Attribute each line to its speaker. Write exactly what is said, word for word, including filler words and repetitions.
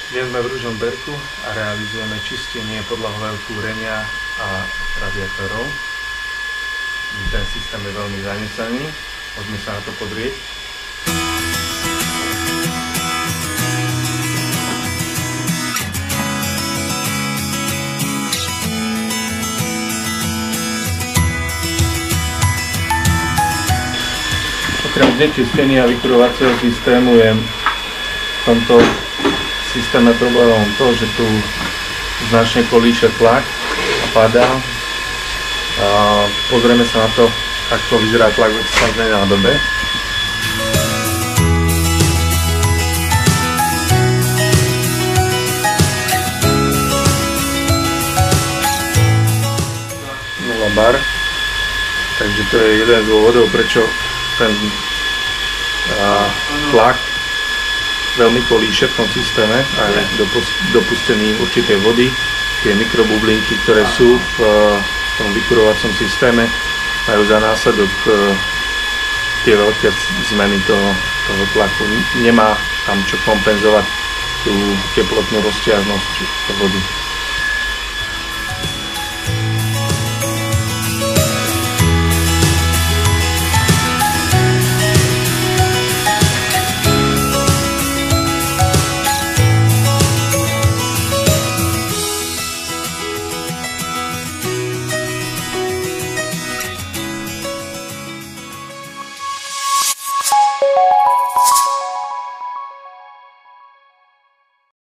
Speaker 1: Dnes sme v Ružomberku a realizujeme čistenie podlahového kúrenia a radiátorov. Ten systém je veľmi zanesený, môžeme sa na to pozrieť. Okrem znečistenia vykurovacieho systému je v tomto systéme problémom to, že tu značne kolíše tlak a padá. A pozrieme sa na to, ako vyzerá tlak v expanznej nádobe. nula bar. Takže to je jeden z dôvodov, prečo ten a, tlak veľmi kolíše v tom systéme a je dopustený určitej vody. Tie mikrobublinky, ktoré sú v tom vykurovacom systéme, majú za následok tie veľké zmeny toho, toho tlaku. Nemá tam čo kompenzovať tú teplotnú rozťažnosť vody.
Speaker 2: You